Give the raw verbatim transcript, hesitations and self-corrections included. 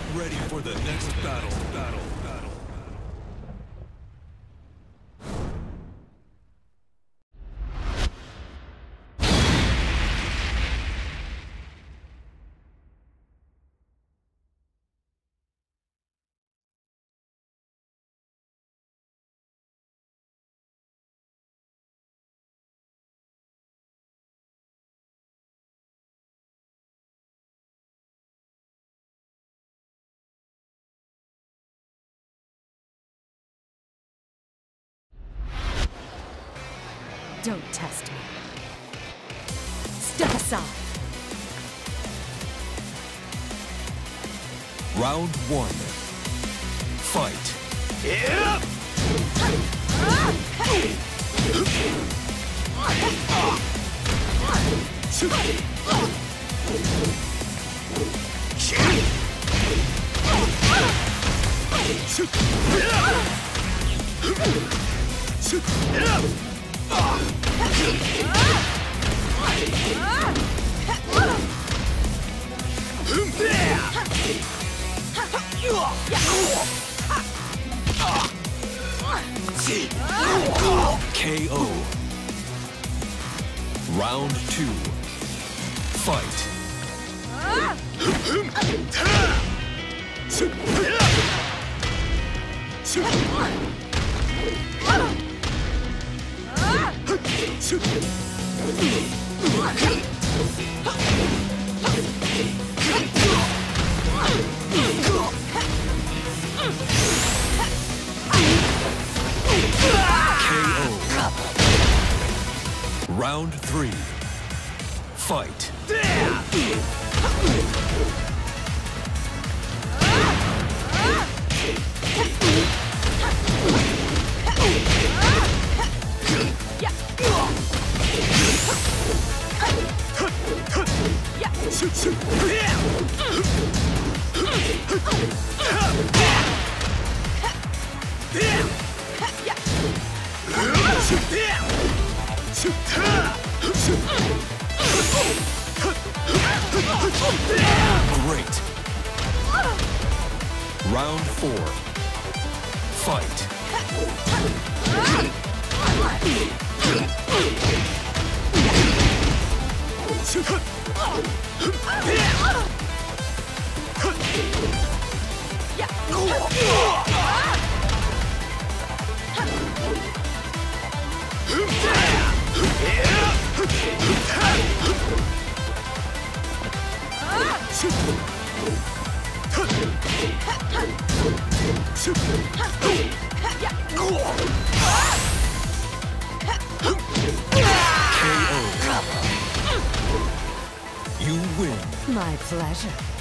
ready for the next battle. Battle. Battle. Don't test me. Step aside. Round one. Fight. Yeah. K O. Round two. Fight. Round three. Fight. Great. Round four. Fight. K O. You win. My pleasure.